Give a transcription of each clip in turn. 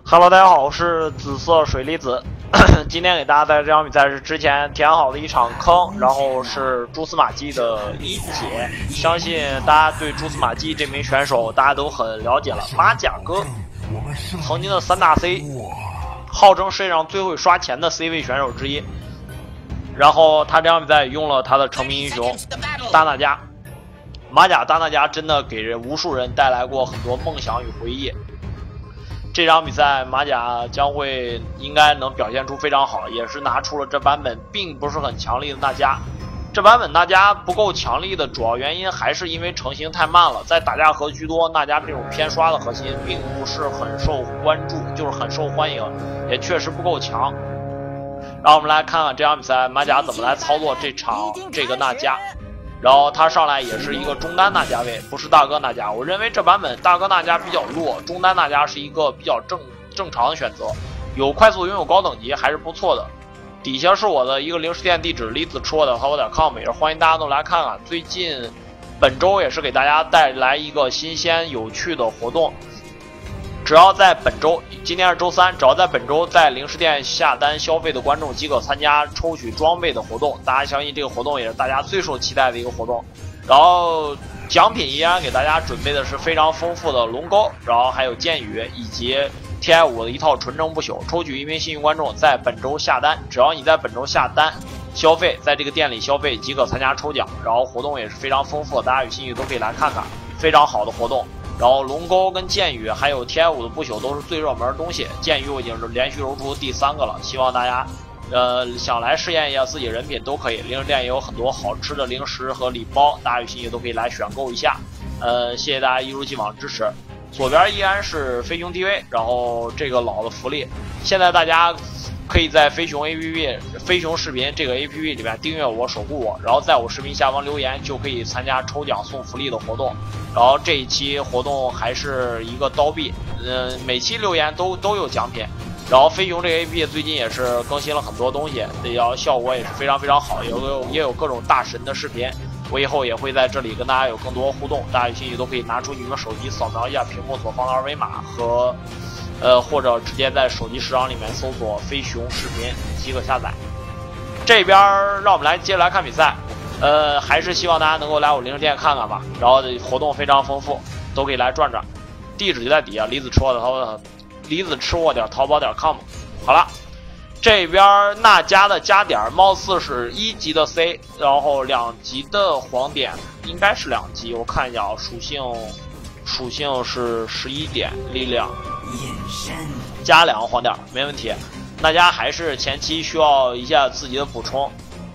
Hello， 大家好，我是紫色水粒子。今天给大家带来这场比赛是之前填好的一场坑，然后是蛛丝马迹的一解。相信大家对蛛丝马迹这名选手大家都很了解了，马甲哥，曾经的3大 C， 号称世界上最会刷钱的 C 位选手之一。然后他这场比赛用了他的成名英雄大纳迦，马甲大纳迦真的给无数人带来过很多梦想与回忆。这场比赛马甲应该能表现出非常好，也是拿出了这版本并不是很强力的纳迦。这版本纳迦不够强力的主要原因还是因为成型太慢了，在打架盒居多，纳迦这种偏刷的核心并不是很受关注，就是很受欢迎，也确实不够强。让我们来看看这场比赛马甲怎么来操作这个纳迦。然后他上来也是一个中单纳迦位，不是大哥纳迦。我认为这版本大哥纳迦比较弱，中单纳迦是一个比较正常的选择，有快速拥有高等级还是不错的。底下是我的一个零食店地址，李子吃我的淘宝.com， 也是欢迎大家都来看看。最近本周也是给大家带来一个新鲜有趣的活动，只要在本周，今天是周三，只要在本周在零食店下单消费的观众即可参加抽取装备的活动。大家相信这个活动也是大家最受期待的一个活动。然后奖品依然给大家准备的是非常丰富的龙钩，然后还有剑雨以及 TI5 的一套纯正不朽。抽取1名幸运观众在本周下单，只要你在本周下单消费，在这个店里消费即可参加抽奖。然后活动也是非常丰富的，大家有兴趣都可以来看看，非常好的活动。然后龙钩跟剑雨还有 TI5 的不朽都是最热门的东西，剑雨我已经是连续揉出第3个了，希望大家想来试验一下自己人品都可以。零食店也有很多好吃的零食和礼包，大家有兴趣都可以来选购一下。谢谢大家一如既往支持。左边依然是飞熊 TV， 然后这个老的福利，现在大家可以在飞熊 APP 飞熊视频这个 APP 里面订阅我守护我，然后在我视频下方留言就可以参加抽奖送福利的活动。然后这一期活动还是一个刀币，每期留言都有奖品。然后飞熊这个 APP 最近也是更新了很多东西，效果也是非常非常好，也有各种大神的视频。我以后也会在这里跟大家有更多互动，大家有兴趣都可以拿出你们手机扫描一下屏幕左方的二维码和或者直接在手机市场里面搜索飞熊视频即可下载。这边让我们来接着来看比赛，还是希望大家能够来我零食店看看吧。然后活动非常丰富，都可以来转转，地址就在底下，李子吃我点淘宝.com。好了，这边纳迦的加点貌似是1级的 C， 然后2级的黄点，应该是2级，我看一下啊，属性是11点，力量加2个黄点没问题。纳迦还是前期需要一下自己的补充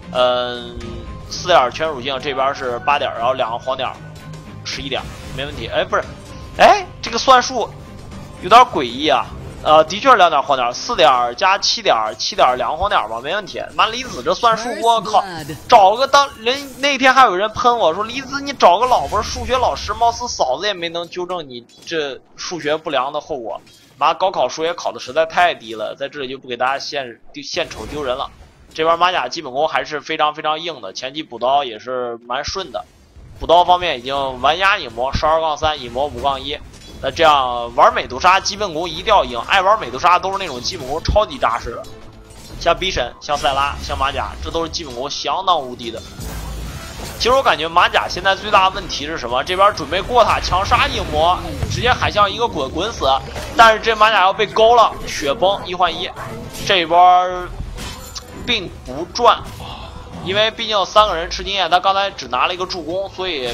，4点全属性，这边是8点，然后2个黄点11点没问题。不是，这个算术有点诡异啊。的确是2点黄点，4点加7点，7点2黄点吧，没问题。妈，李子这算术，我靠，找个那天还有人喷我说，李子你找个老婆数学老师，貌似嫂子也没能纠正你这数学不良的后果。妈，高考数学考的实在太低了，在这里就不给大家献丑丢人了。这边马甲基本功还是非常非常硬的，前期补刀也是蛮顺的，补刀方面已经完压影魔12-3，影魔5-1。那这样玩美杜莎基本功一定要硬，爱玩美杜莎都是那种基本功超级扎实的，像逼神、像塞拉、像马甲，这都是基本功相当无敌的。其实我感觉马甲现在最大的问题是什么？这边准备过塔强杀影魔，直接海象一个滚死，但是这马甲要被勾了，雪崩1换1，这一波并不赚，因为毕竟3个人吃经验，他刚才只拿了一个助攻，所以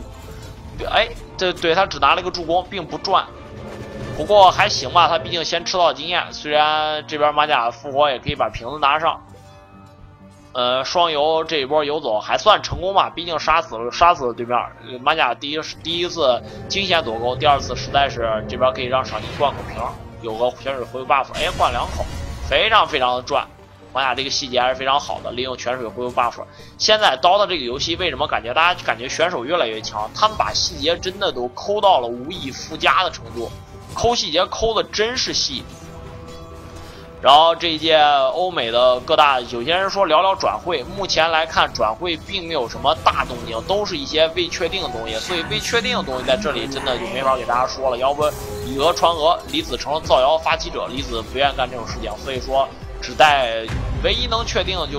对他只拿了一个助攻，并不赚。不过还行吧，他毕竟先吃到经验。虽然这边马甲复活也可以把瓶子拿上，双游这一波游走还算成功吧，毕竟杀死了对面。马甲第一次惊险躲钩，第2次实在是这边可以让赏金灌口瓶，有个泉水回复 buff， 灌2口，非常非常的赚。马甲这个细节还是非常好的，利用泉水恢复 buff。现在刀的这个游戏为什么大家感觉选手越来越强？他们把细节真的都抠到了无以复加的程度，抠细节抠的真是细。 然后这一届欧美的各大，有些人说聊聊转会，目前来看转会并没有什么大动静，都是一些未确定的东西，所以未确定的东西在这里真的就没法给大家说了。要不以讹传讹，李子成了造谣发起者，李子不愿意干这种事情，所以说只待唯一能确定的就是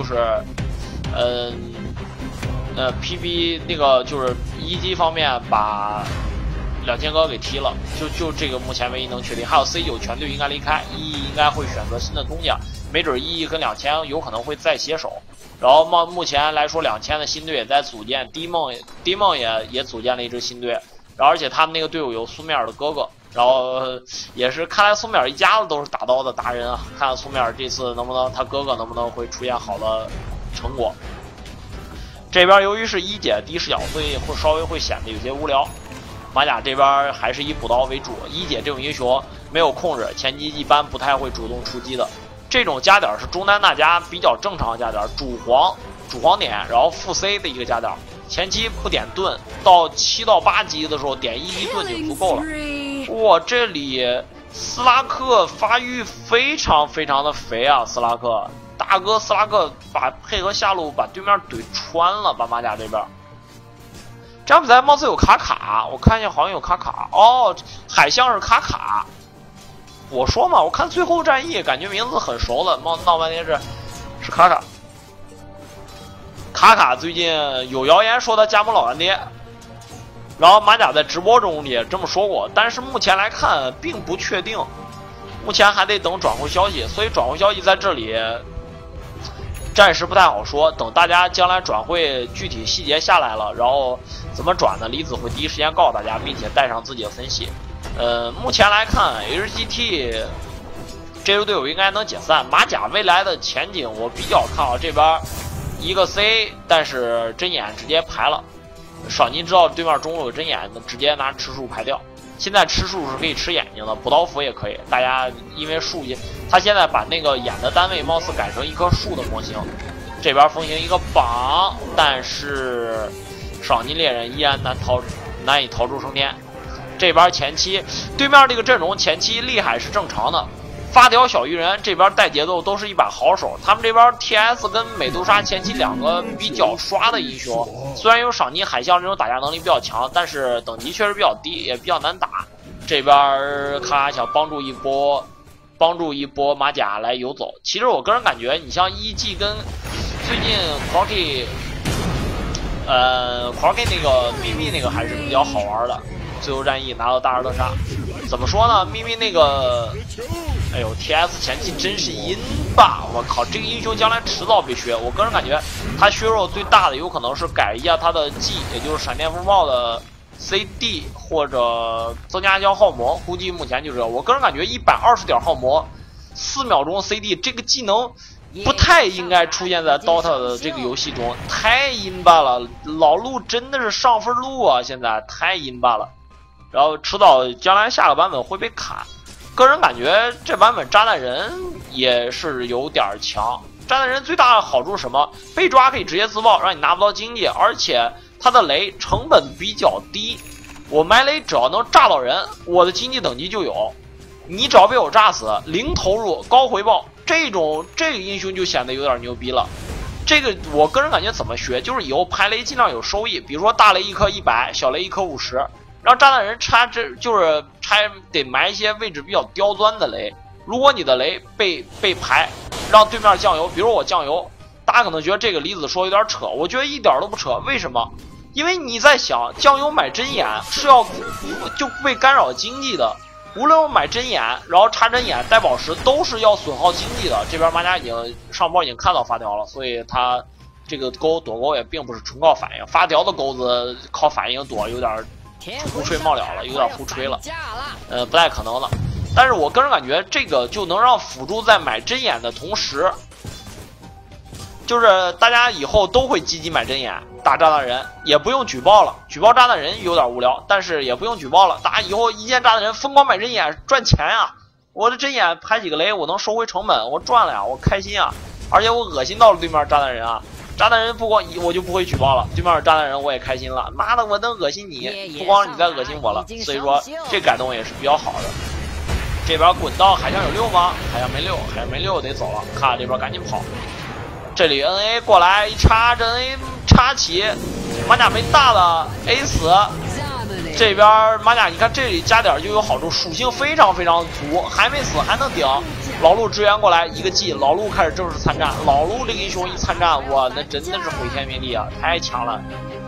，PB 那个就是一级方面把2000哥给踢了，就这个目前唯一能确定。还有 C9 全队应该离开，1应该会选择新的东家，没准1跟2000有可能会再携手。然后目前来说，2000的新队也在组建，D梦也组建了一支新队，然后而且他们那个队伍有苏米尔的哥哥，然后也是看来苏米尔一家子都是打刀的达人啊，看看苏米尔这次能不能他哥哥能不能会出现好的成果。这边由于是一姐第一视角，所以会稍微会显得有些无聊。马甲这边还是以补刀为主，一姐这种英雄没有控制，前期一般不太会主动出击的。这种加点是中单大家比较正常的加点，主皇点，然后副 C 的一个加点。前期不点盾，到7到8级的时候点1级盾就足够了。哇，这里斯拉克发育非常的肥啊！斯拉克大哥，斯拉克配合下路把对面怼穿了，把马甲这边。这场比赛貌似有卡，我看一下好像有卡哦，海象是卡。我说嘛，我看最后战役感觉名字很熟了，闹半天是卡。卡最近有谣言说他加盟老干爹，然后马甲在直播中也这么说过，但是目前来看并不确定，目前还得等转会消息，所以转会消息在这里暂时不太好说，等大家将来转会具体细节下来了，然后怎么转呢？李子会第一时间告诉大家，并且带上自己的分析。目前来看 ，HGT 这支队伍应该能解散。马甲未来的前景我比较看好，这边一个 C， 但是针眼直接排了。少宁知道对面中路有针眼，直接拿吃树排掉。现在吃树是可以吃眼睛的，补刀斧也可以。大家因为树，他现在把那个眼的单位貌似改成一棵树的模型。这边风行一个绑，但是少宁猎人依然难以逃出升天。这边前期对面这个阵容前期厉害是正常的，发条小鱼人这边带节奏都是一把好手。他们这边 TS 跟美杜莎前期两个比较刷的英雄，虽然有赏金海象这种打架能力比较强，但是等级确实比较低，也比较难打。这边卡想帮助一波马甲来游走。其实我个人感觉，你像1G 跟最近 Corky 那个秘密那个还是比较好玩的。最后战役拿到大二特杀，怎么说呢？秘密那个，哎呦 ，TS 前期真是阴吧！我靠，这个英雄将来迟早被削。我个人感觉，他削弱最大的有可能是改一下他的 G， 也就是闪电风暴的 CD， 或者增加一下耗魔。估计目前就这样。我个人感觉120点耗魔，4秒钟 CD 这个技能不太应该出现在 DOTA 的这个游戏中，太阴巴了。老路真的是上分路啊，现在太阴巴了。然后迟早将来下个版本会被砍，个人感觉这版本炸弹人也是有点强。炸弹人最大的好处是什么？被抓可以直接自爆，让你拿不到经济，而且它的雷成本比较低。我埋雷只要能炸到人，我的经济等级就有。你只要被我炸死，零投入高回报，这个英雄就显得有点牛逼了。这个我个人感觉怎么学，就是以后排雷尽量有收益，比如说大雷一颗100，小雷一颗50。让炸弹人得埋一些位置比较刁钻的雷。如果你的雷被排，让对面酱油，比如我酱油，大家可能觉得这个李子说有点扯，我觉得一点都不扯。为什么？因为你在想，酱油买针眼是要就被干扰经济的。无论我买针眼，然后插针眼带宝石，都是要损耗经济的。这边马甲已经上包已经看到发条了，所以他这个躲钩也并不是纯靠反应，发条的钩子靠反应躲有点胡吹冒了，有点胡吹了，不太可能了。但是我个人感觉这个就能让辅助在买针眼的同时，就是大家以后都会积极买针眼打炸弹人，也不用举报了。举报炸弹人有点无聊，但是也不用举报了。大家以后一见炸弹人疯狂买针眼赚钱呀！我的针眼排几个雷，我能收回成本，我赚了呀，我开心啊！而且我恶心到了对面炸弹人啊！炸弹人不光我就不会举报了，对面有炸弹人我也开心了。妈的，我能恶心你，不光你在恶心我了。所以说这改动也是比较好的。 这边滚到海象有6吗？海象没6，海象没6得走了。卡卡这边赶紧跑。这里 NA 过来一插，这 NA 插起，马甲没大的 A 死。这边马甲，你看这里加点就有好处，属性非常非常足，还没死还能顶。老陆支援过来一个 G， 老陆开始正式参战。老陆这个英雄一参战，哇，那真的是毁天灭地啊，太强了。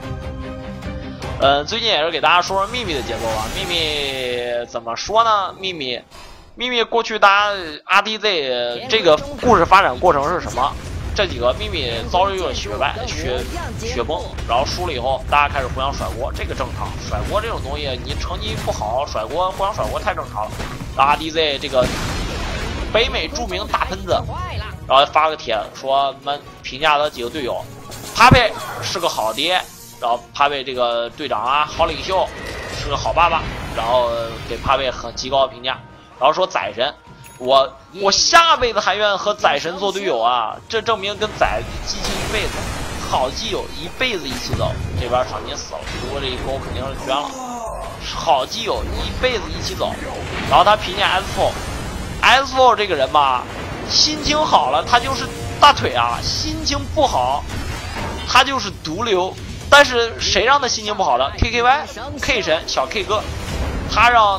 最近也是给大家说说秘密的节奏啊。秘密怎么说呢？秘密过去大家 RDZ 这个故事发展过程是什么？这几个秘密遭遇了雪崩，然后输了以后，大家开始互相甩锅，这个正常。甩锅这种东西，你成绩不好，甩锅互相甩锅太正常了。RDZ 这个北美著名大喷子，然后发个帖说们评价他几个队友，帕佩是个好爹，然后帕佩这个队长啊，好领袖，是个好爸爸，然后给帕佩很极高的评价，然后说宰神。我下辈子还愿和宰神做队友啊！这证明跟宰基情一辈子，好基友一辈子一起走。这边赏金死了，不过这一勾肯定是捐了。好基友一辈子一起走，然后他评价 S4 这个人吧，心情好了他就是大腿啊，心情不好他就是毒瘤。但是谁让他心情不好的 ？KKY K 神小 K 哥。他让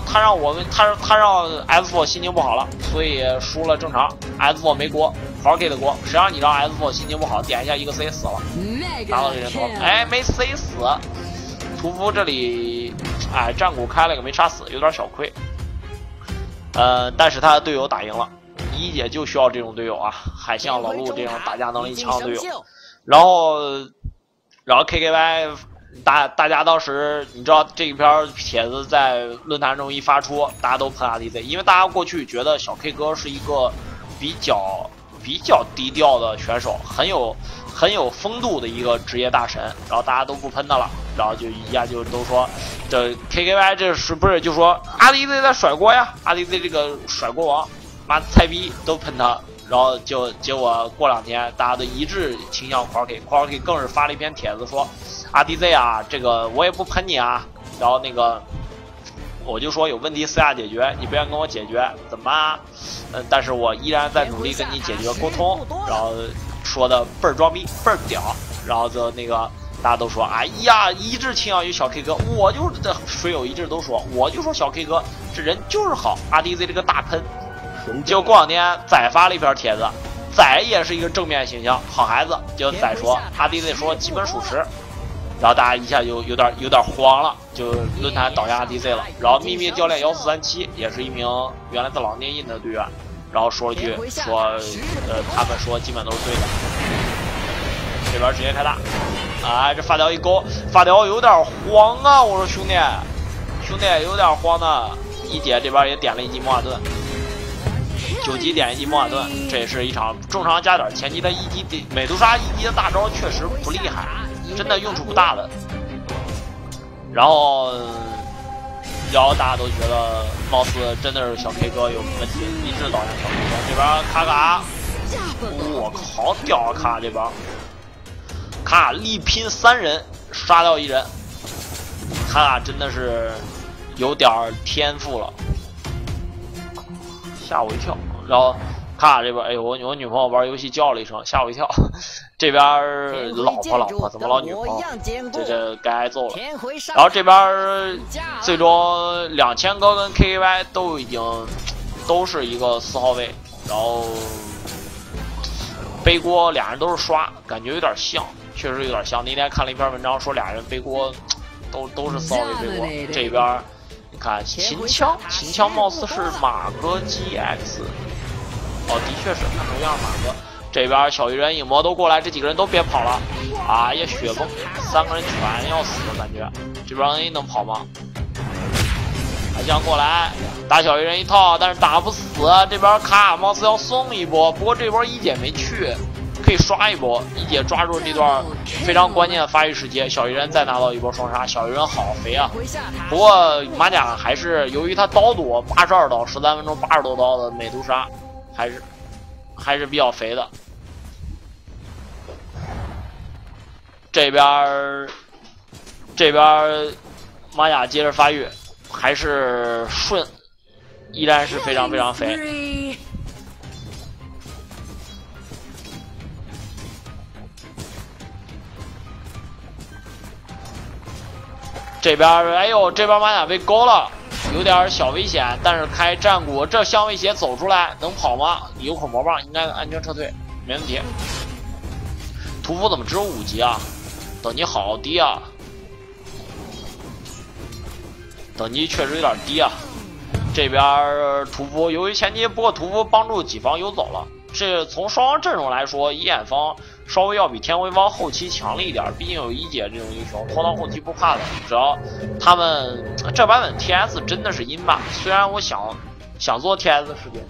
S4 心情不好了，所以输了正常。S4 没锅，好 K 的锅。谁让你让 S4 心情不好？点一下一个 C 死了，拿到这人头，哎，没 C 死。屠夫这里，哎，战鼓开了个没杀死，有点小亏。但是他的队友打赢了，一姐就需要这种队友啊，海象老陆这种打架能力强的队友。然后 KKY。大家当时你知道这一篇帖子在论坛中一发出，大家都喷 RDZ， 因为大家过去觉得小 K 哥是一个比较低调的选手，很有风度的一个职业大神，然后大家都不喷他了，然后就一下就都说这 KKY 这是不是就说 RDZ 在甩锅呀 ？RDZ 这个甩锅王，妈菜逼都喷他。然后就结果过2天，大家都一致倾向 Quarky 更是发了一篇帖子说 ，RDZ 啊，这个我也不喷你啊，然后那个我就说有问题私下解决，你不愿跟我解决怎么办啊？但是我依然在努力跟你解决沟通，然后说的倍儿装逼倍儿屌，然后就那个大家都说，哎呀，一致倾向于小 K 哥，我就是这水友一致都说，我就说小 K 哥这人就是好 ，RDZ 这个大喷。结果过2天，仔发了一篇帖子，仔也是一个正面形象，好孩子。就仔说，RDZ 说基本属实，然后大家一下就有点慌了，就论坛倒下 RDZ 了。然后秘密教练1437也是一名原来的老聂印的队员，然后说了一句说，他们说基本都是对的。这边直接开大，哎，这发条一勾，发条有点慌啊！我说兄弟有点慌的。一姐这边也点了一击莫瓦顿。9级点一击莫瓦顿，这也是一场正常加点。前期的1级美杜莎1级的大招确实不厉害，真的用处不大的。然后大家都觉得貌似真的是小 K 哥有问题，一致导向小 K 哥。这边卡卡，我靠，好屌啊！卡卡这边，卡卡力拼3人杀掉1人，卡卡真的是有点天赋了。吓我一跳，然后卡卡这边，哎，我女朋友玩游戏叫了一声，吓我一跳。这边老婆怎么老女朋友？这该挨揍了。然后这边最终2000哥跟 KKY 都已经都是一个4号位，然后背锅俩人都是刷，感觉有点像，确实有点像。那天看了一篇文章说俩人背锅都是4号位背锅，这边。你看秦腔貌似是马哥 GX， 哦，的确是看头像马哥。这边小鱼人影魔都过来，这几个人都别跑了，哎呀，雪崩，3个人全要死的感觉。这边 NA 能跑吗？还想过来打小鱼人一套，但是打不死。这边卡貌似要送一波，不过这波一姐没去。可以刷一波，一姐抓住这段非常关键的发育时节，小鱼人再拿到一波双杀，小鱼人好肥啊！不过马甲还是由于他刀多，82刀，13分钟80多刀的美杜莎，还是比较肥的。这边马甲接着发育，还是顺依然是非常非常肥。这边哎呦，这边马甲被勾了，有点小危险。但是开战鼓，这相位鞋走出来能跑吗？有口魔棒，应该安全撤退，没问题。屠夫怎么只有5级啊？等级好低啊！等级确实有点低啊。这边屠夫由于前期，不过屠夫帮助己方游走了。这从双方阵容来说，鹰眼方稍微要比天辉方后期强了一点，毕竟有一姐这种英雄，拖到后期不怕的。只要他们这版本 TS 真的是阴吧，虽然我想做 TS 视频，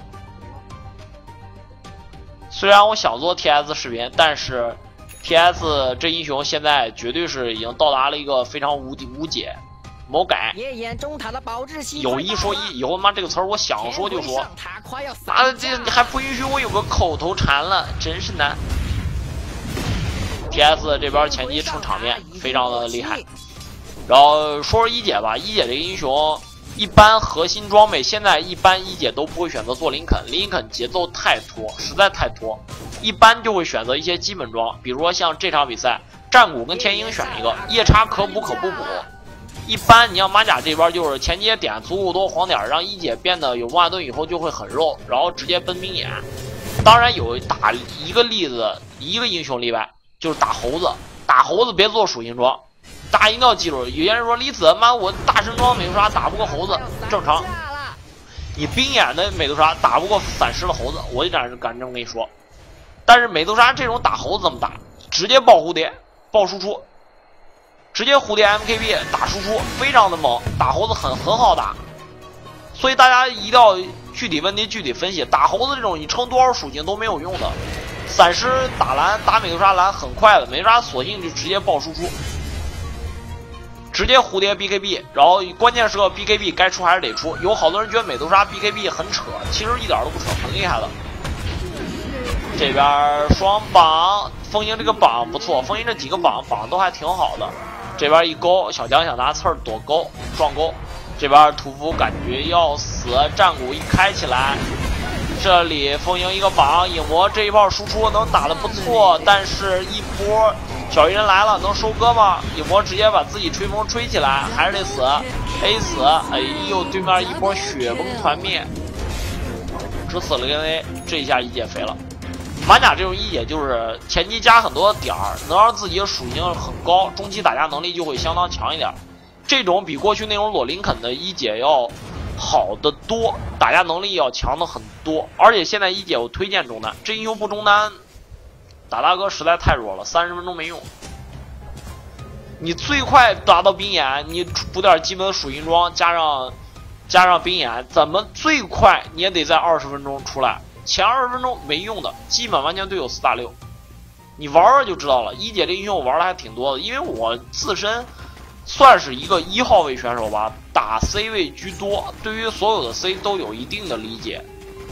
但是 TS 这英雄现在绝对是已经到达了一个非常无解。某改有一说一，以后妈这个词儿我想说就说，啊这还不允许我有个口头禅了，真是难。TS 这边前期撑场面非常的厉害。然后说一姐吧，一姐这个英雄一般核心装备现在一般一姐都不会选择做林肯节奏太拖，实在太拖，一般就会选择一些基本装，比如说像这场比赛战鼓跟天鹰选一个，夜叉可补可不补。一般你像马甲这边就是前期点足够多黄点，让一姐变得有万盾以后就会很肉，然后直接奔冰眼。当然有打一个例子，一个英雄例外，就是打猴子。打猴子别做属性装，大家一定要记住。有些人说李子妈我大神装美杜莎打不过猴子，正常。你冰眼的美杜莎打不过反噬的猴子，我一点敢这么跟你说。但是美杜莎这种打猴子怎么打？直接爆蝴蝶，爆输出。直接蝴蝶 MKB 打输出非常的猛，打猴子很好打，所以大家一定要具体问题具体分析。打猴子这种你撑多少属性都没有用的，散尸打蓝打美杜莎蓝很快的，美杜莎索性就直接爆输出，直接蝴蝶 BKB， 然后关键时刻 BKB 该出还是得出。有好多人觉得美杜莎 BKB 很扯，其实一点都不扯，很厉害的。这边双榜，风鹰这个榜不错，风鹰这几个榜都还挺好的。这边一勾，小强想拿刺儿躲勾撞勾，这边屠夫感觉要死，战鼓一开起来，这里风鹰一个榜，影魔这一炮输出能打得不错，但是一波小鱼人来了，能收割吗？影魔直接把自己吹风吹起来，还是得死 ，A 死，哎呦，对面一波雪崩团灭，只死了个 A， 这一下一姐肥了。马甲这种一姐就是前期加很多点儿，能让自己的属性很高，中期打架能力就会相当强一点。这种比过去那种裸林肯的一姐要好得多，打架能力要强的很多。而且现在一姐我推荐中单，这英雄不中单，打大哥实在太弱了，30分钟没用。你最快达到冰眼，你补点基本的属性装，加上冰眼，怎么最快你也得在20分钟出来。前20分钟没用的，基本完全队友4打6，你玩玩就知道了。一姐这英雄我玩的还挺多的，因为我自身算是一个1号位选手吧，打 C 位居多，对于所有的 C 都有一定的理解。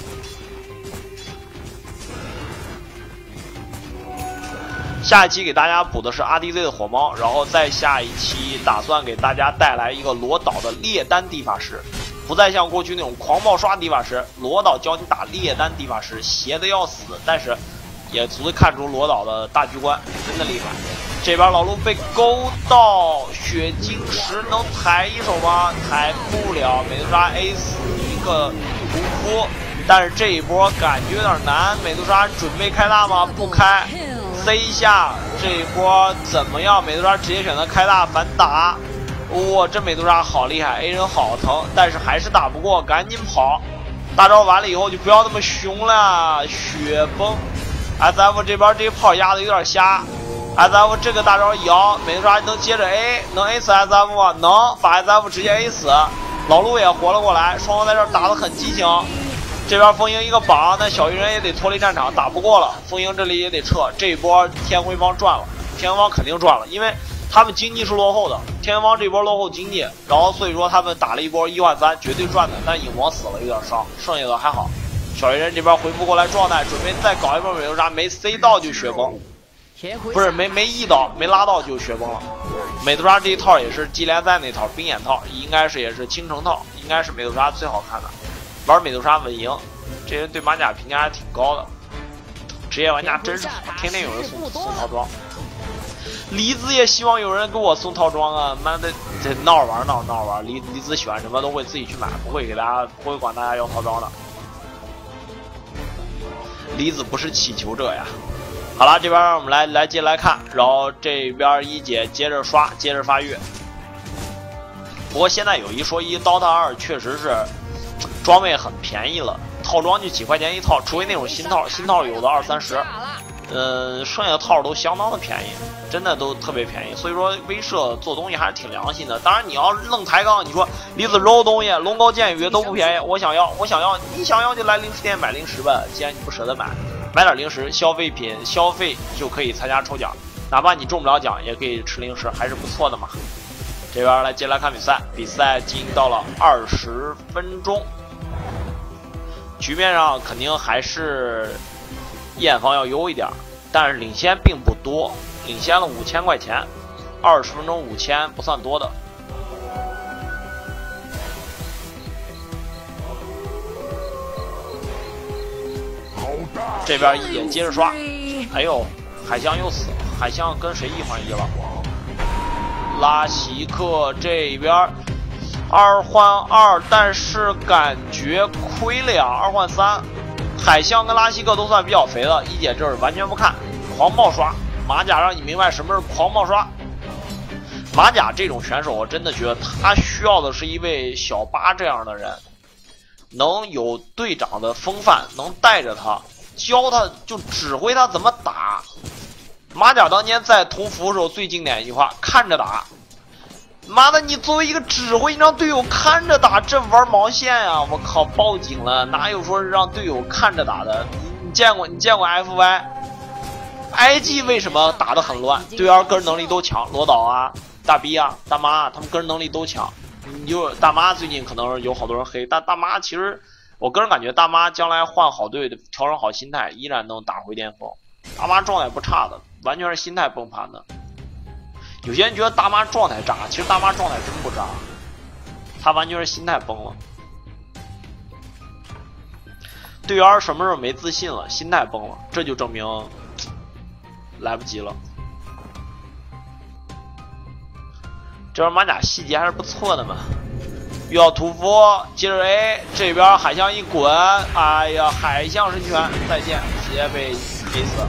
下一期给大家补的是 RDZ 的火猫，然后再下一期打算给大家带来一个罗岛的猎丹地法师。不再像过去那种狂暴刷地法师，罗岛教你打猎丹地法师，邪的要死，但是也足以看出罗岛的大局观真的厉害。这边老陆被勾到，血晶石能抬一手吗？抬不了，美杜莎 A 死一个屠夫，但是这一波感觉有点难。美杜莎准备开大吗？不开 ，C 一下，这一波怎么样？美杜莎直接选择开大反打。哇，这美杜莎好厉害 ，A 人好疼，但是还是打不过，赶紧跑！大招完了以后就不要那么凶了，雪崩 ！SF 这边这一炮压的有点瞎 ，SF 这个大招摇，美杜莎能接着 A， 能 A 死 SF 吗？能，把 SF 直接 A 死，老陆也活了过来，双方在这儿打得很激情。这边风鹰一个榜，那小鱼人也得脱离战场，打不过了，风鹰这里也得撤。这一波天辉方赚了，天辉方肯定赚了，因为他们经济是落后的，天王这波落后经济，然后所以说他们打了一波1换3，绝对赚的。但影魔死了有点伤，剩下的还好。小鱼人这边回复过来状态，准备再搞一波美杜莎，没 C 到就雪崩，不是没 E 到，没拉到就雪崩了。美杜莎这一套也是季联赛那套冰眼套，应该是也是倾城套，应该是美杜莎最好看的。 玩美杜莎稳赢，这人对马甲评价还挺高的。职业玩家真是好，天天有人送套装。梨子也希望有人给我送套装啊！妈的，这闹着玩闹着玩。梨子喜欢什么都会自己去买，不会管大家要套装的。梨子不是乞求者呀。好了，这边让我们来接来看，然后这边一姐接着刷，接着发育。不过现在有一说一，DOTA 2确实是装备很便宜了，套装就几块钱一套，除非那种新套有的20-30，剩下的套都相当的便宜，真的都特别便宜。所以说威社做东西还是挺良心的。当然你要愣抬杠，你说梨子揉东西，龙高剑雨都不便宜，我想要，你想要就来零食店买零食吧。既然你不舍得买点零食，消费品消费就可以参加抽奖，哪怕你中不了奖也可以吃零食，还是不错的嘛。这边接来看比赛，比赛进行到了20分钟，局面上肯定还是燕方要优一点，但是领先并不多，领先了5000块钱，20分钟5000不算多的。这边一姐接着刷，哎呦，海象又死了，海象跟谁一换一了？拉希克这边2换2，但是感觉亏了呀，2换3。海象跟拉希克都算比较肥的，一姐这儿完全不看，狂暴刷马甲，让你明白什么是狂暴刷。马甲这种选手，我真的觉得他需要的是一位小八这样的人，能有队长的风范，能带着他，教他，就指挥他怎么打。马甲当年在同服的时候最经典一句话：看着打。妈的，你作为一个指挥，你让队友看着打，这玩毛线呀！我靠，报警了！哪有说是让队友看着打的？你见过 FY、IG 为什么打得很乱？队员个人能力都强，罗导啊、大 B 啊、大妈啊，他们个人能力都强。你就大妈最近可能有好多人黑，但大妈其实我个人感觉，大妈将来换好队的，调整好心态，依然能打回巅峰。大妈状态不差的，完全是心态崩盘的。有些人觉得大妈状态渣，其实大妈状态真不渣，她完全是心态崩了。队员什么时候没自信了，心态崩了，这就证明来不及了。这边马甲细节还是不错的嘛。遇到屠夫，接着 A 这边海象一滚，哎呀，海象神拳再见，直接被 A 死。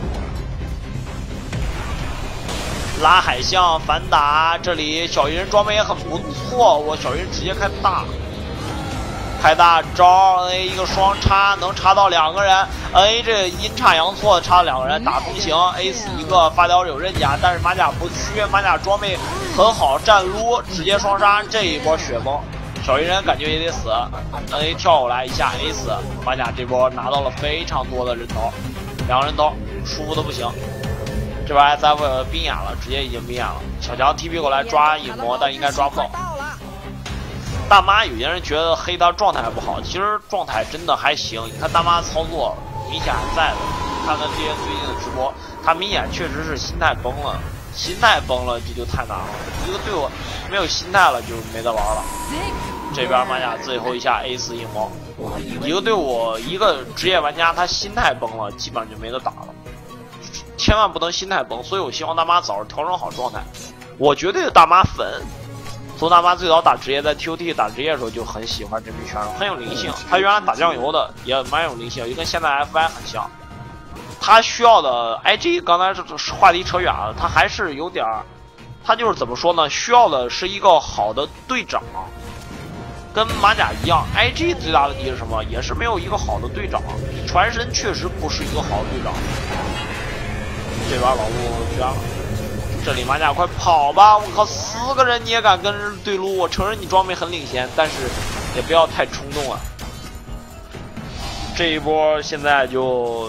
拉海象反打，这里小鱼人装备也很不错，我小鱼人直接开大招 ，A 一个双插能插到2个人 ，A 这阴差阳错插了2个人打通行 ，A 死一个，发条有刃甲，但是马甲不缺，马甲装备很好，站撸直接双杀，这一波血崩，小鱼人感觉也得死 ，A 跳过来一下 A 死，马甲这波拿到了非常多的人头，2个人头，舒服的不行。这边 SF 冰眼了，直接已经冰眼了。小强 TP 过来抓影魔，但应该抓不到。大妈有些人觉得黑他状态不好，其实状态真的还行。你看大妈操作明显还在的，看看这些最近的直播，他明显确实是心态崩了，心态崩了这就太难了。一个队伍没有心态了就没得玩了。这边马甲最后一下 A 4影魔，一个队伍一个职业玩家他心态崩了，基本上就没得打了。千万不能心态崩，所以我希望大妈早日调整好状态。我绝对是大妈粉，从大妈最早打职业，在 TOT 打职业的时候就很喜欢这名选手，很有灵性。他原来打酱油的也蛮有灵性，就跟现在 FY 很像。他需要的 IG 刚才话题扯远了，他还是有点，他就是怎么说呢？需要的是一个好的队长，跟马甲一样。IG 最大问题是什么？也是没有一个好的队长。传神确实不是一个好的队长。这边老陆捐了，这里马甲快跑吧！我靠，4个人你也敢跟人对撸？我承认你装备很领先，但是也不要太冲动啊。这一波现在就是，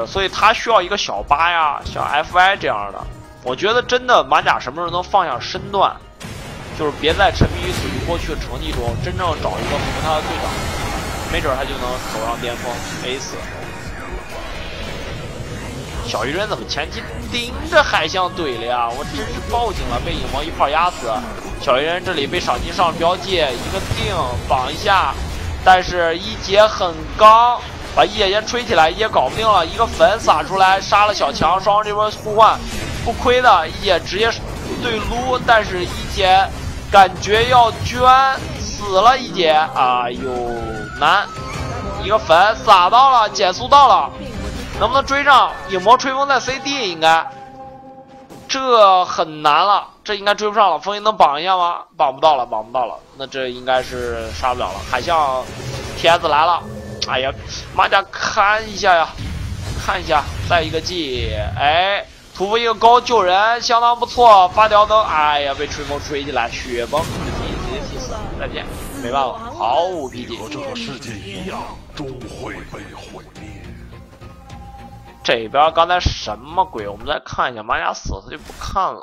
所以他需要一个小八呀，像 FY 这样的。我觉得真的马甲什么时候能放下身段，就是别再沉迷于自己过去的成绩中，真正找一个符合他的队长，没准他就能走上巅峰 A 4。小鱼人怎么前期盯着海象怼了呀？我真是报警了，被影魔一炮压死。小鱼人这里被赏金上标记，一个定绑一下， 但是一姐很刚，把一姐先吹起来，一姐搞不定了，一个粉撒出来杀了小强，双方这波互换不亏的，一姐直接对撸，但是一姐感觉要捐死了，一姐哎呦难，一个粉撒到了，减速到了，能不能追上？影魔吹风在 CD 应该。这很难了，这应该追不上了。风云能绑一下吗？绑不到了，绑不到了。那这应该是杀不了了。海象 TS 来了，哎呀，马甲看一下呀，看一下，再一个 G， 哎，屠夫一个高救人，相当不错。发条灯，哎呀，被吹风吹起来，雪崩，直接踢死，再见，没办法，毫无脾气。 和这个世界一样，终会被毁灭。 这边刚才什么鬼？我们再看一下，马甲死了他就不看了。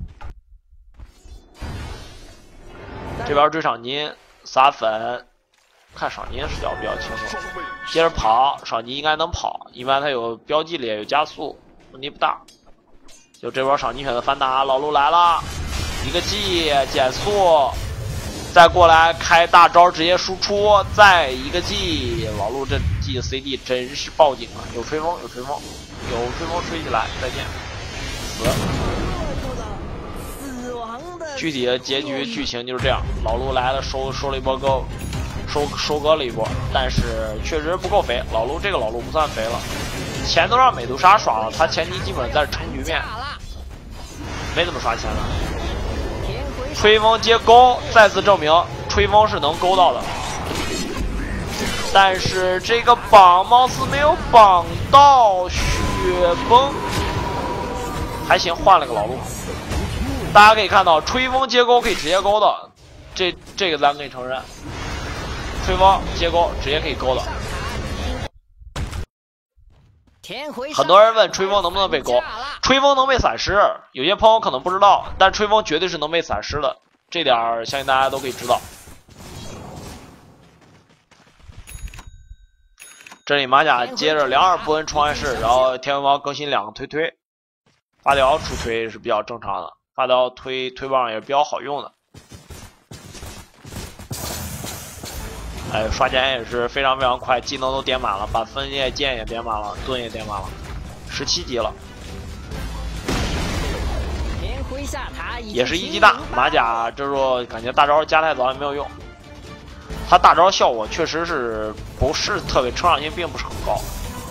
这边追赏金撒粉，看赏金视角比较清楚。接着跑，赏金应该能跑，因为他有标记里有加速，问题不大。就这波赏金选择反打，老陆来了，一个 G 减速，再过来开大招直接输出，再一个 G， 老陆这 G 的 CD 真是报警啊！有吹风，有吹风，有吹风吹起来，再见，死。具体的结局剧情就是这样，老陆来了收了一波割，收割了一波，但是确实不够肥。老陆这个老陆不算肥了，钱都让美杜莎刷了，他前期基本在撑局面，没怎么刷钱了。吹风接勾，再次证明吹风是能勾到的，但是这个绑貌似没有绑到雪崩，还行，换了个老陆。大家可以看到，吹风接勾可以直接勾的，这个咱可以承认，吹风接勾直接可以勾的。很多人问吹风能不能被勾，吹风能被散失，有些朋友可能不知道，但吹风绝对是能被散失的，这点相信大家都可以知道。这里马甲接着2-2波恩创业室，然后天文猫更新2个推，发条出推是比较正常的，发条推棒也是比较好用的。哎，刷钱也是非常非常快，技能都点满了，把分页剑也点满了，盾也点满了，17级了，也是1级大。马甲这时候感觉大招加太早也没有用，他大招效果确实是不是特别，成长性并不是很高。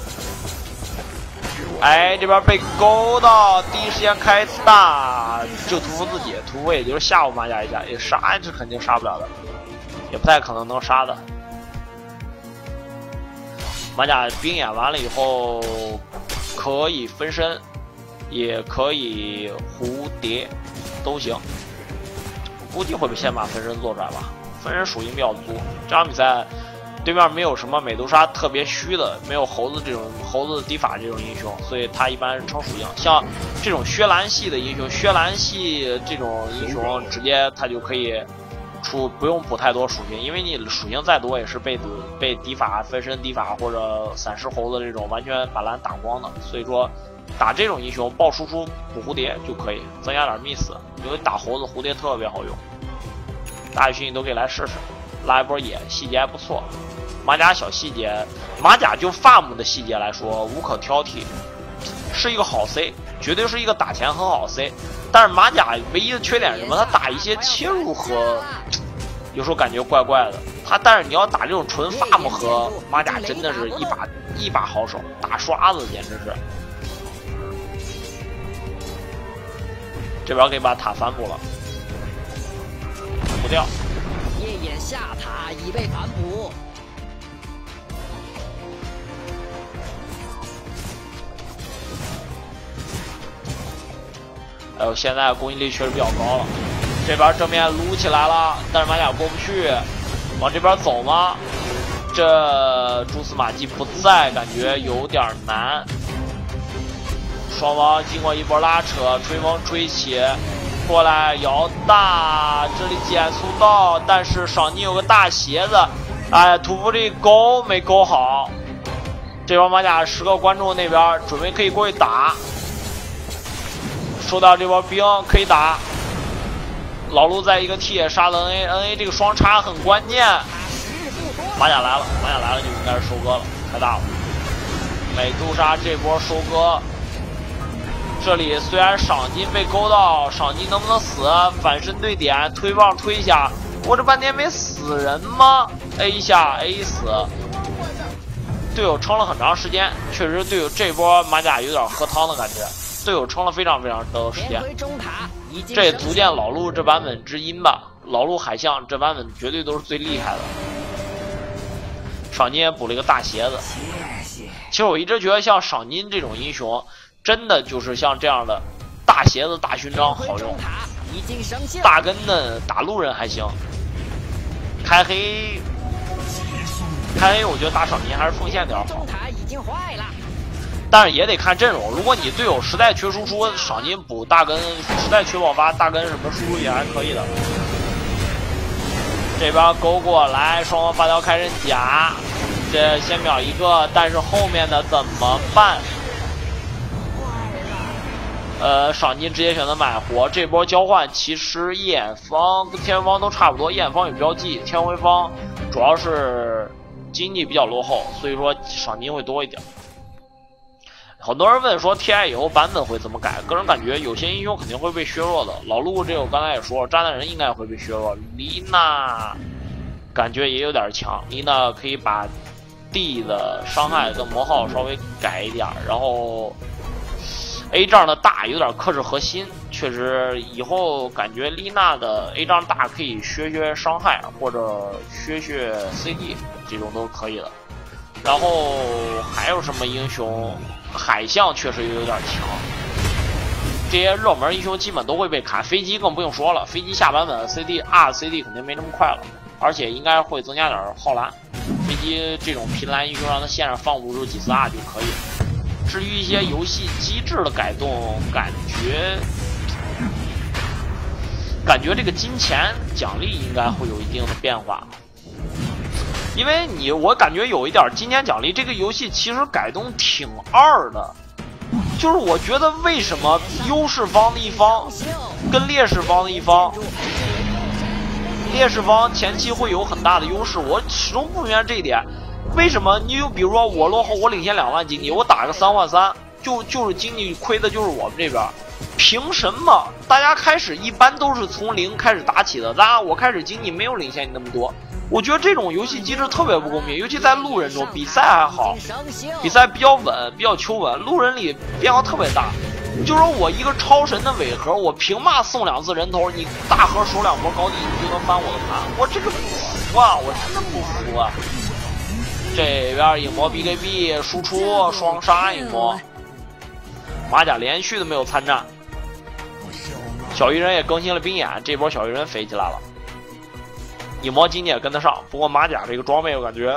哎，这边被勾到，第一时间开大，就屠夫自己，屠夫也就是吓唬马甲一下，也杀是肯定杀不了的。也不太可能能杀的。马甲兵演完了以后，可以分身，也可以蝴蝶，都行。估计会先把分身做出来吧，分身属性比较足。这场比赛对面没有什么美杜莎特别虚的，没有猴子这种猴子迪法这种英雄，所以他一般是撑属性。像这种薛兰系的英雄，薛兰系这种英雄直接他就可以。不用补太多属性，因为你属性再多也是被敌法分身敌法或者散失猴子这种完全把蓝打光的，所以说打这种英雄爆输出补蝴蝶就可以增加点 miss， 因为打猴子蝴蝶特别好用，大家群你都可以来试试，拉一波野，细节还不错。马甲小细节，马甲就 farm 的细节来说无可挑剔，是一个好 C， 绝对是一个打钱很好 C。但是马甲唯一的缺点是什么？他打一些切入和有时候感觉怪怪的。但是你要打这种纯 farm 和马甲真的是一把好手，打刷子简直是。这边可以把塔反补了，补掉。 夜眼下塔已被反补。 哎呦，现在攻击力确实比较高了。这边正面撸起来了，但是马甲过不去，往这边走吗？这蛛丝马迹不在，感觉有点难。双方经过一波拉扯，吹风吹起，过来摇大，这里减速到，但是赏金有个大鞋子，哎，屠夫这勾没勾好。这边马甲10个观众那边准备可以过去打。收到这波兵可以打，老陆在一个 T 杀了 NA 这个双插很关键， 马甲来了，马甲来了就应该是收割了，太大了。美杜莎这波收割，这里虽然赏金被勾到，赏金能不能死？反身对点，推棒推一下，我这半天没死人吗 ？A 一下 A 死，队友撑了很长时间，确实队友这波马甲有点喝汤的感觉，队友撑了非常多时间。这也足见老陆这版本之阴吧，老陆海象这版本绝对都是最厉害的。赏金也补了一个大鞋子。其实我一直觉得像赏金这种英雄，真的就是像这样的大鞋子、大勋章好用。大根的打路人还行，开黑，我觉得打赏金还是奉献点好。但是也得看阵容，如果你队友实在缺输出，赏金补大根；实在缺爆发，大根什么输出也还可以的。这边勾过来，双方发条开刃甲，这先秒一个，但是后面的怎么办？赏金直接选择买活，这波交换其实夜眼方跟天元方都差不多，夜眼方有标记，天辉方主要是经济比较落后，所以说赏金会多一点。很多人问说 TI 以后版本会怎么改，个人感觉有些英雄肯定会被削弱的。老陆这个我刚才也说了，炸弹人应该会被削弱，丽娜感觉也有点强，丽娜可以把 D 的伤害跟魔耗稍微改一点，然后 A 仗的大有点克制核心，确实以后感觉丽娜的 A 仗大可以削伤害或者削 CD 这种都可以的。然后还有什么英雄？海象确实也有点强，这些热门英雄基本都会被砍，飞机更不用说了，飞机下版本 CD 肯定没那么快了，而且应该会增加点耗蓝。飞机这种平蓝英雄让它线上放50几次 R 就可以了。至于一些游戏机制的改动，感觉这个金钱奖励应该会有一定的变化。因为我感觉有一点金钱奖励这个游戏其实改动挺二的，就是我觉得为什么优势方的一方跟劣势方的一方，劣势方前期会有很大的优势，我始终不明白这一点。为什么你就比如说我落后，我领先2万经济，我打个3换3，就是经济亏的就是我们这边，凭什么？大家开始一般都是从0开始打起的，当然我开始经济没有领先你那么多。我觉得这种游戏机制特别不公平，尤其在路人中，比赛还好，比赛比较稳，比较求稳，路人里变化特别大。就说我一个超神的尾盒，我凭嘛送2次人头，你大盒守2波高地，你就能翻我的盘？我这个不服啊，我真的不服啊！这边影魔 BKB 输出双杀影魔，马甲连续的没有参战，小鱼人也更新了冰眼，这波小鱼人飞起来了。影魔经济也跟得上，不过马甲这个装备我感觉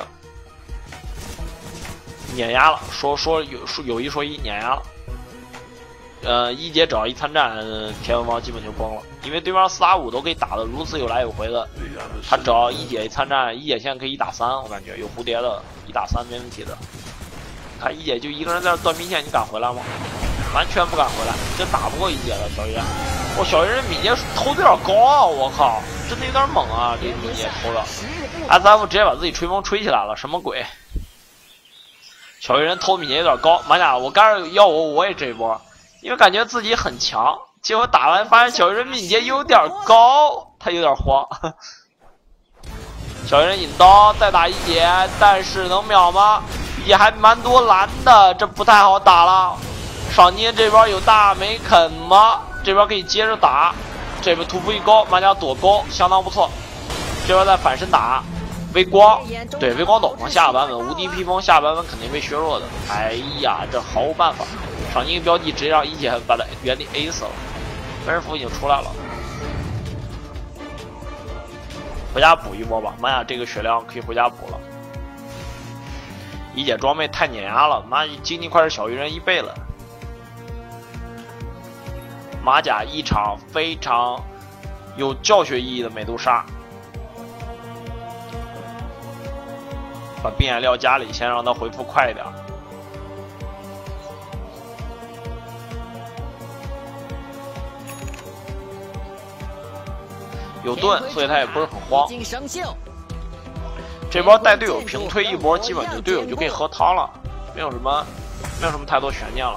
碾压了，说有一说一碾压了。一姐只要一参战，天文方基本就崩了，因为对面4打5都可以打得如此有来有回的，他只要一姐一参战，一姐现在可以1打3，我感觉有蝴蝶的1打3没问题的。看一姐就一个人在这断兵线，你敢回来吗？完全不敢回来，这打不过一姐的小鱼。我小鱼人敏捷投的有点高啊！我靠，真的有点猛啊！这敏捷投的 ，SF 直接把自己吹风吹起来了，什么鬼？小鱼人投敏捷有点高，马甲我刚才要我也这一波，因为感觉自己很强，结果打完发现小鱼人敏捷有点高，他有点慌。小鱼人引刀再打一姐，但是能秒吗？也还蛮多蓝的，这不太好打了。赏金这边有大没啃吗？这边可以接着打，这边屠夫一勾，马甲躲勾相当不错。这边再反身打微光，对微光斗篷下个版本无敌披风下个版本肯定被削弱的。哎呀，这毫无办法。赏金标记直接让一姐把他原地 A 死了，分身符已经出来了，回家补一波吧。马甲这个血量可以回家补了。一姐装备太碾压了，妈经济快是小鱼人1倍了。马甲一场非常有教学意义的美杜莎，把冰眼料家里，先让他回复快一点。有盾，所以他也不是很慌。 这波带队友平推一波，基本就队友就可以喝汤了，没有什么太多悬念了。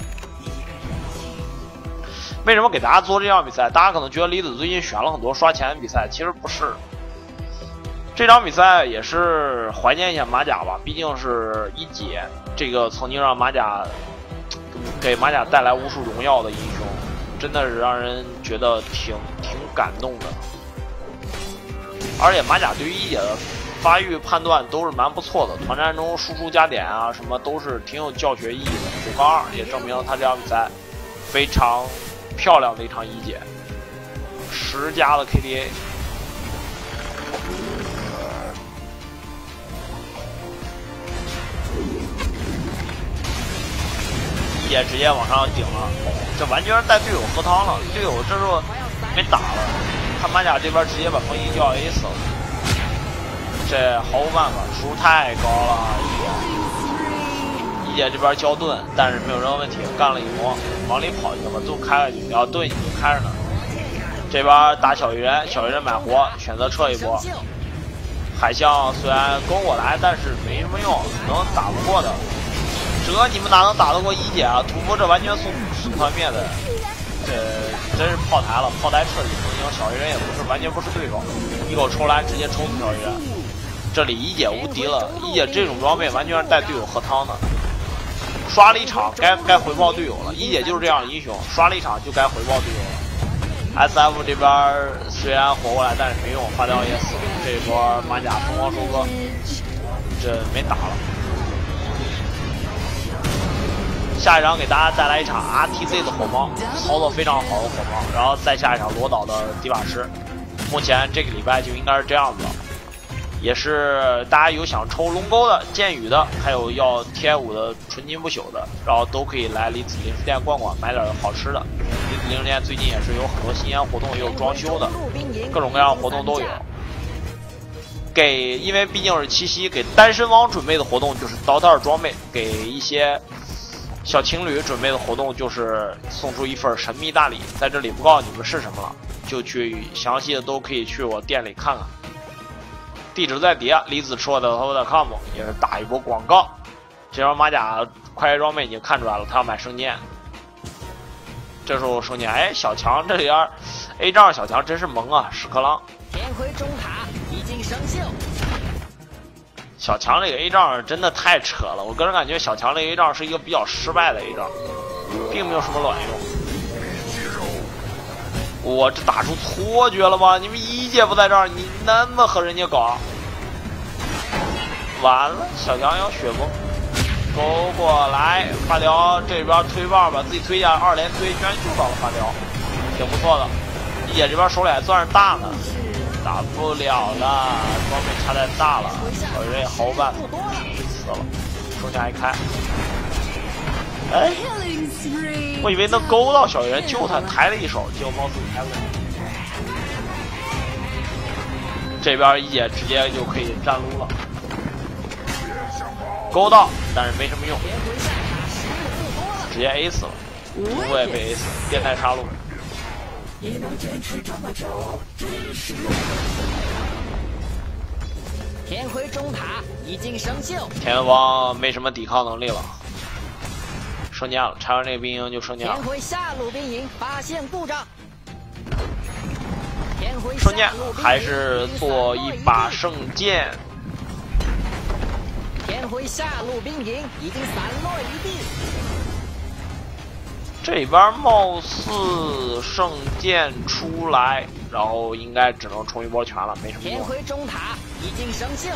为什么给大家做这场比赛？大家可能觉得李子最近选了很多刷钱的比赛，其实不是。这场比赛也是怀念一下马甲吧，毕竟是一姐这个曾经让给马甲带来无数荣耀的英雄，真的是让人觉得挺感动的。而且马甲对于一姐的发育判断都是蛮不错的，团战中输出加点啊什么都是挺有教学意义的。9-2也证明了他这场比赛非常漂亮的一场一姐，10加的 KDA。一姐直接往上顶了，这完全是带队友喝汤了，队友这时候没打了，看马甲这边直接把风衣就要 A 死了，这毫无办法，输出太高了。一姐这边交盾，但是没有任何问题，干了一波，往里跑去了，把盾开了去，然后盾已经开着呢。这边打小鱼人，小鱼人买活，选择撤一波。海象虽然攻过来，但是没什么用，能打不过的。这你们哪能打得过一姐啊？屠夫这完全送团灭的，这真是炮台了，炮台彻底不行，小鱼人也不是，完全不是对手，一口抽来直接抽死小鱼人。这里一姐无敌了，一姐这种装备完全是带队友喝汤的。刷了一场，该回报队友了。一姐就是这样的英雄，刷了一场就该回报队友了。SF 这边虽然活过来，但是没用，发掉也死了。这一波马甲疯狂收割，这没打了。下一场给大家带来一场 RTZ 的火猫，操作非常好的火猫，然后再下一场罗岛的迪瓦师。目前这个礼拜就应该是这样子了。也是大家有想抽龙钩的、剑雨的，还有要 TI5的纯金不朽的，然后都可以来李子零食店逛逛，买点好吃的。李子零食店最近也是有很多新鲜活动，也有装修的，各种各样的活动都有。因为毕竟是七夕，给单身汪准备的活动就是DOTA2装备，给一些小情侣准备的活动就是送出一份神秘大礼，在这里不告诉你们是什么了，就去详细的都可以去我店里看看。地址在底下，李子说的 .com 也是打一波广告。这张马甲快捷装备已经看出来了，他要买圣剑。这时候圣剑，哎，小强这里边 A 仗小强真是萌啊，屎壳郎。 天辉中塔已经生锈。 小强这个 A 仗真的太扯了，我个人感觉小强这个 A 仗是一个比较失败的 A 仗，并没有什么卵用。我这打出错觉了吗？你们一姐不在这儿，你那么和人家搞，完了，小强要血崩，勾过来，发条这边推棒把自己推下，2连推，居然救到了发条，挺不错的。一姐这边手里还算是大呢，打不了了，装备差太大了，小人也毫无办法，死了，手下一开。哎，我以为能勾到小圆救他，抬了一手，结果貌似抬了。这边一姐直接就可以站撸了，勾到，但是没什么用，直接 A 死了，我也被 A 死了，变态杀戮。 天辉中塔已经生锈， 天王没什么抵抗能力了。升降了，拆完这个兵营就升降了。 天辉下路兵营发现故障， 升降还是做一把圣剑。 天辉下路兵营已经散落一地。 这边貌似圣剑出来，然后应该只能冲一波全了，没什么用。 天辉中塔已经生锈。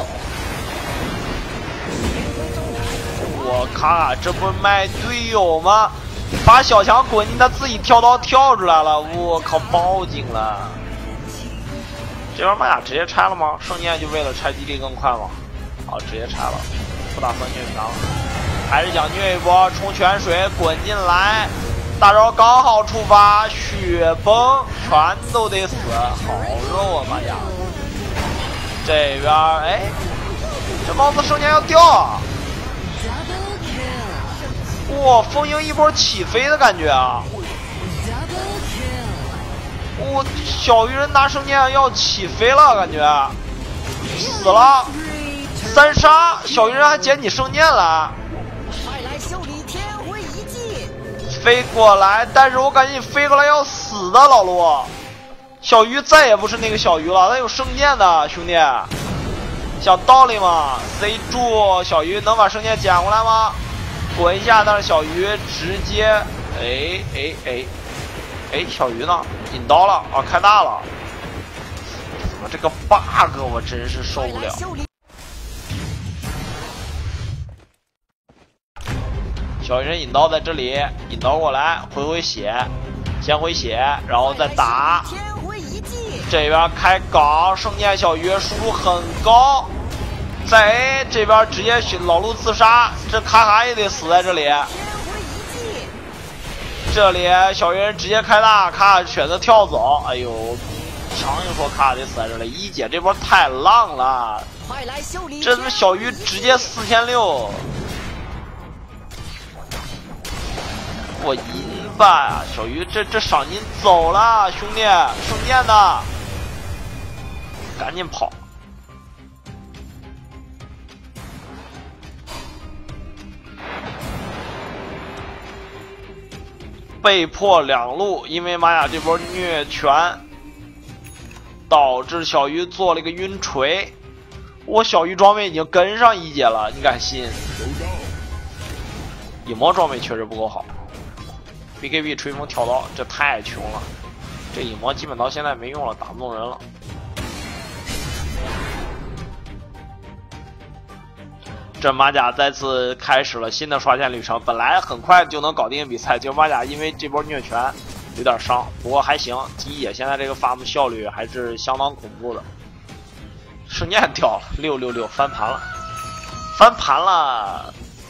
我靠，这不是卖队友吗？把小强滚进他自己跳刀跳出来了，我靠，报警了！这边马甲直接拆了吗？圣剑就为了拆基地更快吗？好，直接拆了，不打算虐强了，还是想虐一波，冲泉水滚进来，大招刚好触发，血崩，全都得死，好肉啊马甲！这边哎，这貌似圣剑要掉啊！哇，风鹰一波起飞的感觉啊！小鱼人拿圣剑要起飞了，感觉死了！ 3杀，小鱼人还捡你圣剑了。 快来修理天辉遗迹！ 飞过来，但是我感觉你飞过来要死的，老陆。小鱼再也不是那个小鱼了，他有圣剑的，兄弟。想道理吗 ？C 住，小鱼能把圣剑捡过来吗？滚一下，但是小鱼直接，小鱼呢？引刀了啊，开大了。怎么这个 bug 我真是受不了。小鱼人引刀在这里，引刀过来，回血，先回血，然后再打。这边开港，圣剑小鱼输出很高。在这边直接老陆自杀，这卡卡也得死在这里。这里小鱼人直接开大，卡卡选择跳走。哎呦，强硬说卡卡得死在这里。一姐这波太浪了，这他妈小鱼直接4600。我赢吧，小鱼这赏金走了，兄弟，圣剑的，赶紧跑。被迫2路，因为玛雅这波虐拳，导致小鱼做了一个晕锤。我小鱼装备已经跟上一姐了，你敢信？影魔装备确实不够好。BKB 吹风跳刀，这太穷了。这影魔基本到现在没用了，打不动人了。这马甲再次开始了新的刷线旅程，本来很快就能搞定比赛，结果马甲因为这波虐拳有点伤，不过还行。一野现在这个 farm 效率还是相当恐怖的。圣剑掉了，666翻盘了，翻盘了。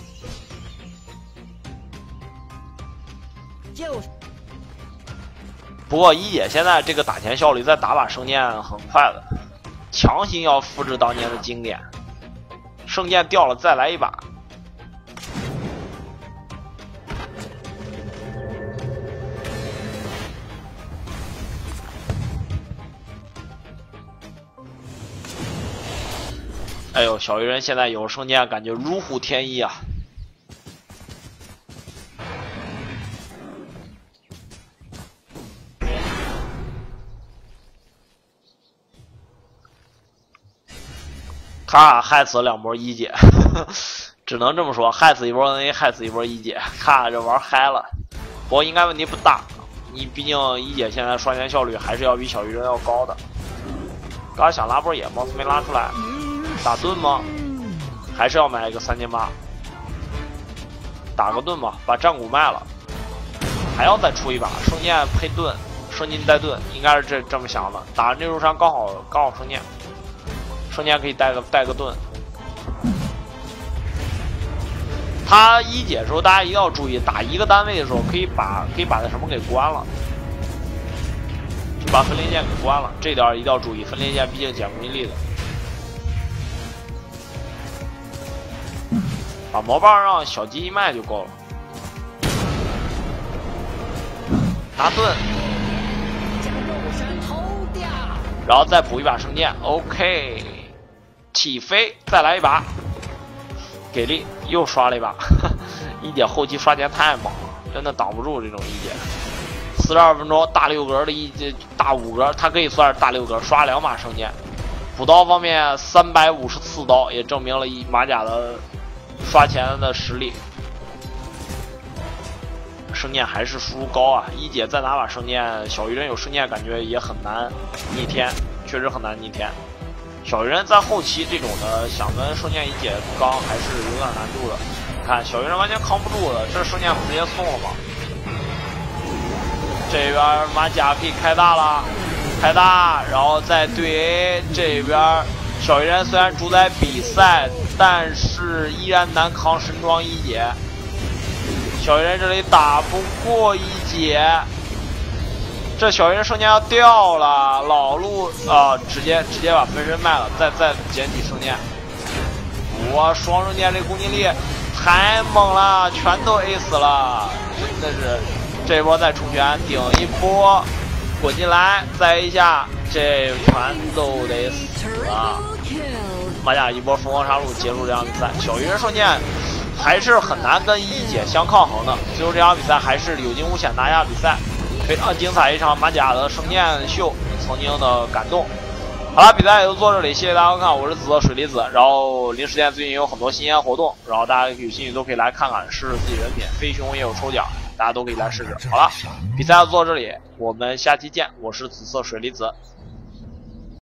不过一姐现在这个打钱效率再打把圣剑很快的，强行要复制当年的经典。圣剑掉了，再来一把。哎呦，小鱼人现在有圣剑，感觉如虎添翼啊！卡害死了2波一姐，只能这么说，害死一波 NA， 害死一波一姐，卡这玩嗨了。不过应该问题不大，你毕竟一姐现在刷钱效率还是要比小鱼人要高的。刚才想拉波野，貌似没拉出来，打盾吗？还是要买一个3800，打个盾吧，把战鼓卖了，还要再出一把圣剑配盾，圣金带盾，应该是这么想的。打完这座山刚好圣剑。圣剑可以带个盾。他一姐的时候，大家一定要注意，打一个单位的时候，可以把那什么给关了，就把分裂键给关了。这点一定要注意，分裂键毕竟减攻击力的。把毛棒让小鸡一卖就够了。拿盾，然后再补一把圣剑 ，OK。起飞，再来一把，给力，又刷了一把。一姐后期刷钱太猛了，真的挡不住这种一姐。42分钟大6格的大5格，它可以算是大6格，刷2把圣剑。补刀方面354刀，也证明了马甲的刷钱的实力。圣剑还是输出高啊！一姐再拿把圣剑，小鱼人有圣剑感觉也很难逆天，确实很难逆天。小鱼人在后期这种的想跟圣剑一姐刚还是有点难度的。你看小鱼人完全扛不住的，这圣剑不直接送了吗？这边马甲可以开大了，开大，然后再对 A。这边小鱼人虽然主宰比赛，但是依然难扛神装一姐。小鱼人这里打不过一姐。这小鱼人圣剑要掉了，老陆直接把分身卖了，再捡起圣剑。哇，双圣剑这攻击力太猛了，全都 A 死了，真的是。这波再出拳顶一波，滚进来，再一下，这全都得死了。 马甲一波疯狂杀戮结束这场比赛。小鱼人圣剑还是很难跟一姐相抗衡的，最后这场比赛还是有惊无险拿下比赛，非常精彩一场马甲的圣剑秀，曾经的感动。好了，比赛也就做这里，谢谢大家观看，我是紫色水离子。然后零食店最近有很多新鲜活动，然后大家有兴趣都可以来看看，试试自己人品。飞熊也有抽奖，大家都可以来试试。好了，比赛要做这里，我们下期见，我是紫色水离子。